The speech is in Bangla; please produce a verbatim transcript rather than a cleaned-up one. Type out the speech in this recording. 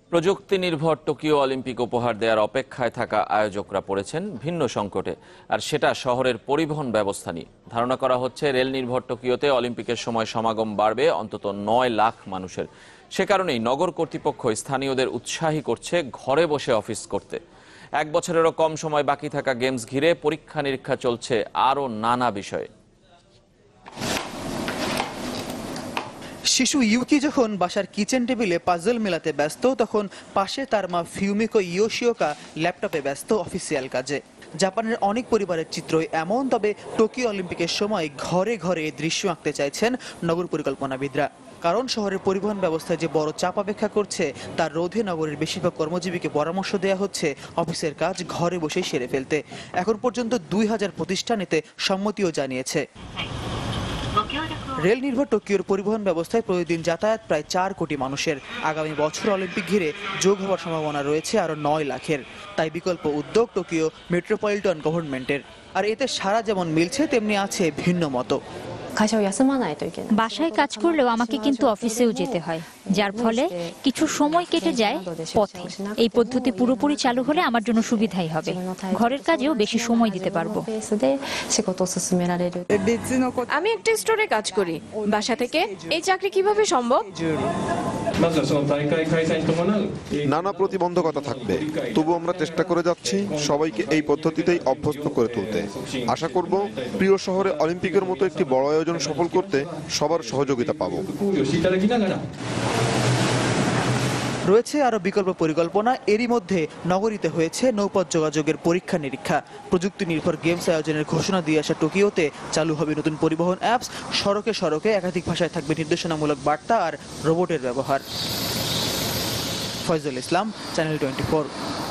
প্রযুক্তি নির্ভর টোকিও অলিম্পিক উপহার দেওয়ার অপেক্ষায় থাকা আয়োজকরা পড়েছেন ভিন্ন সংকটে, আর সেটা শহরের পরিবহন ব্যবস্থা নিয়ে। ধারণা করা হচ্ছে রেল নির্ভর টোকিওতে অলিম্পিকের সময় সমাগম বাড়বে অন্তত নয় লাখ মানুষের। সে কারণেই নগর কর্তৃপক্ষ স্থানীয়দের উৎসাহী করছে ঘরে বসে অফিস করতে। এক বছরেরও কম সময় বাকি থাকা গেমস ঘিরে পরীক্ষা নিরীক্ষা চলছে আরও নানা বিষয়ে। শিশু ইউকি যখন বাসার কিচেন টেবিলে পাজল মেলাতে ব্যস্ত, তখন পাশে তার মা ফিউমিকো ইয়োশিওকা ল্যাপটপে ব্যস্ত অফিসিয়াল কাজে। জাপানের অনেক পরিবারের চিত্রই এমন, তবে টোকিও অলিম্পিকের সময় ঘরে ঘরে এই দৃশ্য আঁকতে চাইছেন নগর পরিকল্পনাবিদরা। কারণ শহরের পরিবহন ব্যবস্থায় যে বড় চাপ অপেক্ষা করছে তার রোধে নগরের বেশিরভাগ কর্মজীবীকে পরামর্শ দেওয়া হচ্ছে অফিসের কাজ ঘরে বসেই সেরে ফেলতে। এখন পর্যন্ত দুই হাজার প্রতিষ্ঠান এতে সম্মতিও জানিয়েছে। রেল নির্ভর টোকিওর পরিবহন ব্যবস্থায় প্রতিদিন যাতায়াত প্রায় চার কোটি মানুষের। আগামী বছর অলিম্পিক ঘিরে যোগ হওয়ার সম্ভাবনা রয়েছে আরো নয় লাখের। তাই বিকল্প উদ্যোগ টোকিও মেট্রোপলিটন গভর্নমেন্টের। আর এতে সারা যেমন মিলছে, তেমনি আছে ভিন্ন মত। বাসায় কাজ করলেও আমাকে কিন্তু অফিসেও যেতে হয়, যার ফলে কিছু সময় কেটে যায় পথে। এই পদ্ধতি পুরোপুরি চালু হলে আমার জন্য সুবিধাই হবে, ঘরের কাজেও বেশি সময় দিতে পারবো। আমি একটা স্টোরে কাজ করি বাসা থেকে, এই চাকরি কিভাবে সম্ভব? নানা প্রতিবন্ধকতা থাকবে, তবু আমরা চেষ্টা করে যাচ্ছি সবাইকে এই পদ্ধতিতেই অভ্যস্ত করে তুলতে। আশা করব প্রিয় শহরে অলিম্পিকের মতো একটি বড় আয়োজন সফল করতে সবার সহযোগিতা পাব। রয়েছে আরো বিকল্প পরিকল্পনা। এরই মধ্যে নগরীতে হয়েছে নৌপথ যোগাযোগের পরীক্ষা নিরীক্ষা। প্রযুক্তি নির্ভর গেমস আয়োজনের ঘোষণা দিয়ে আসা টোকিওতে চালু হবে নতুন পরিবহন অ্যাপস। সড়কে সড়কে একাধিক ভাষায় থাকবে নির্দেশনামূলক বার্তা আর রোবটের ব্যবহার। Faizul Islam, channel twenty four.